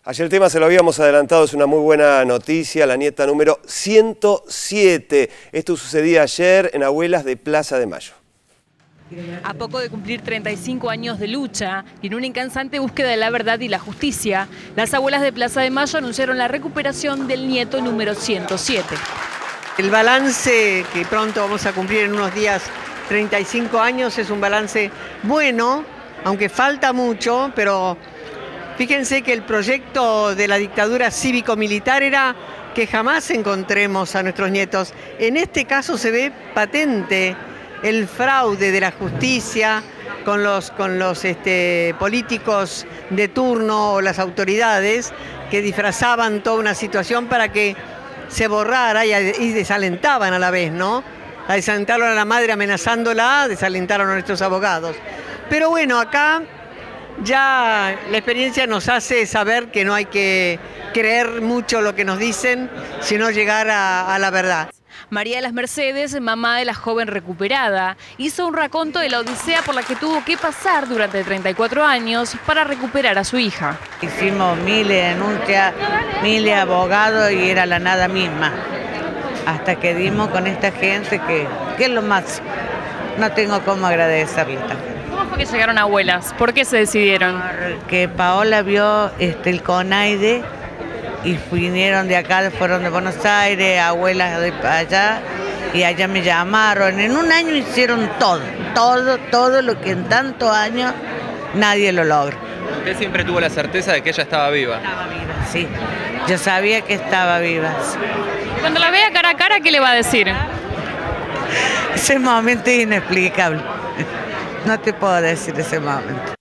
Ayer el tema se lo habíamos adelantado, es una muy buena noticia, la nieta número 107. Esto sucedía ayer en Abuelas de Plaza de Mayo. A poco de cumplir 35 años de lucha y en una incansante búsqueda de la verdad y la justicia, las Abuelas de Plaza de Mayo anunciaron la recuperación del nieto número 107. El balance que pronto vamos a cumplir en unos días, 35 años, es un balance bueno, aunque falta mucho, pero fíjense que el proyecto de la dictadura cívico-militar era que jamás encontremos a nuestros nietos. En este caso se ve patente el fraude de la justicia con los políticos de turno o las autoridades que disfrazaban toda una situación para que se borrara y desalentaban a la vez, ¿no? Desalentaron a la madre amenazándola, desalentaron a nuestros abogados. Pero bueno, acá ya la experiencia nos hace saber que no hay que creer mucho lo que nos dicen, sino llegar a la verdad. María de las Mercedes, mamá de la joven recuperada, hizo un raconto de la odisea por la que tuvo que pasar durante 34 años para recuperar a su hija. Hicimos miles de denuncias, miles de abogados y era la nada misma. Hasta que dimos con esta gente que es lo más. No tengo cómo agradecerle también. ¿Cómo fue que llegaron a Abuelas? ¿Por qué se decidieron? Porque Paola vio el CONAIDE y vinieron de acá, fueron de Buenos Aires, Abuelas de allá, y allá me llamaron. En un año hicieron todo lo que en tantos años nadie lo logra. ¿Usted siempre tuvo la certeza de que ella estaba viva? Estaba viva, sí. Yo sabía que estaba viva. Sí. Cuando la vea cara a cara, ¿qué le va a decir? Ese momento es inexplicable. No te puedo decir ese momento.